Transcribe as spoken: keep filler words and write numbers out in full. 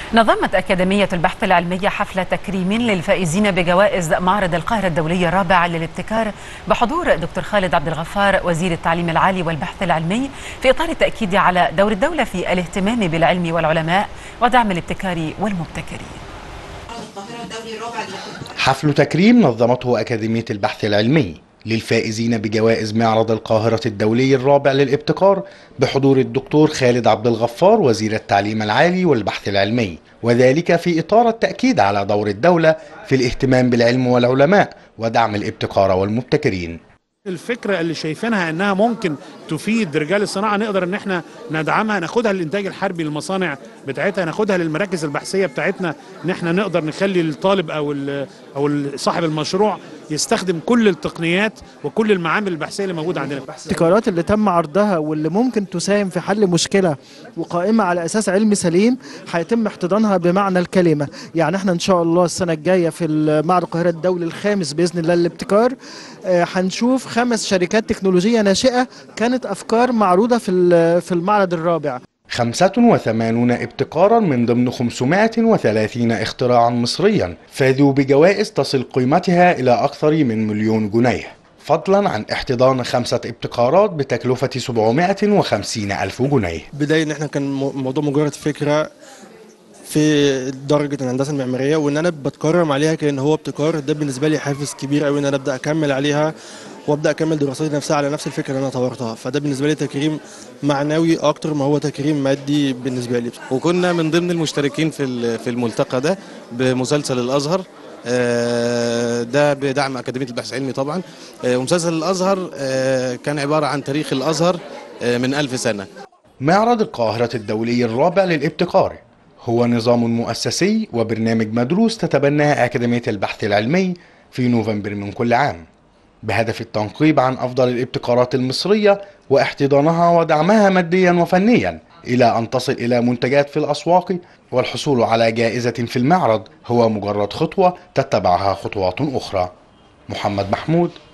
نظمت أكاديمية البحث العلمي حفل تكريم للفائزين بجوائز معرض القاهرة الدولي الرابع للابتكار بحضور دكتور خالد عبد الغفار وزير التعليم العالي والبحث العلمي، في إطار التأكيد على دور الدولة في الاهتمام بالعلم والعلماء ودعم الابتكار والمبتكرين. حفل تكريم نظمته أكاديمية البحث العلمي للفائزين بجوائز معرض القاهرة الدولي الرابع للابتكار بحضور الدكتور خالد عبد الغفار وزير التعليم العالي والبحث العلمي، وذلك في إطار التأكيد على دور الدولة في الاهتمام بالعلم والعلماء ودعم الابتكار والمبتكرين. الفكرة اللي شايفينها انها ممكن تفيد رجال الصناعة نقدر ان احنا ندعمها، ناخدها للانتاج الحربي للمصانع بتاعتها، ناخدها للمراكز البحثية بتاعتنا، ان احنا نقدر نخلي الطالب او او صاحب المشروع يستخدم كل التقنيات وكل المعامل البحثية اللي موجودة عندنا. الابتكارات اللي تم عرضها واللي ممكن تساهم في حل مشكلة وقائمة على اساس علمي سليم هيتم احتضانها بمعنى الكلمة. يعني احنا ان شاء الله السنة الجاية في معرض القاهرة الدولي الخامس بإذن الله للابتكار هنشوف خمس شركات تكنولوجية ناشئة كانت أفكار معروضة في في المعرض الرابع. خمسة وثمانين ابتكارا من ضمن خمسمائة وثلاثين اختراعا مصريا فازوا بجوائز تصل قيمتها إلى أكثر من مليون جنيه، فضلا عن احتضان خمسة ابتكارات بتكلفة سبعمائة وخمسين ألف جنيه. بداية إن احنا كان موضوع مجرد فكرة في درجة الهندسة المعمارية، وإن أنا بتكرم عليها كأن هو ابتكار، ده بالنسبة لي حافز كبير قوي إن أنا أبدأ أكمل عليها وابدا اكمل دراستي نفسها على نفس الفكره اللي انا طورتها، فده بالنسبه لي تكريم معنوي اكتر ما هو تكريم مادي بالنسبه لي. وكنا من ضمن المشتركين في في الملتقى ده بمسلسل الازهر، ده بدعم اكاديميه البحث العلمي طبعا. ومسلسل الازهر كان عباره عن تاريخ الازهر من ألف سنه. معرض القاهره الدولي الرابع للابتكار هو نظام مؤسسي وبرنامج مدروس تتبناه اكاديميه البحث العلمي في نوفمبر من كل عام، بهدف التنقيب عن أفضل الابتكارات المصرية واحتضانها ودعمها ماديا وفنيا إلى أن تصل إلى منتجات في الأسواق، والحصول على جائزة في المعرض هو مجرد خطوة تتبعها خطوات أخرى. محمد محمود،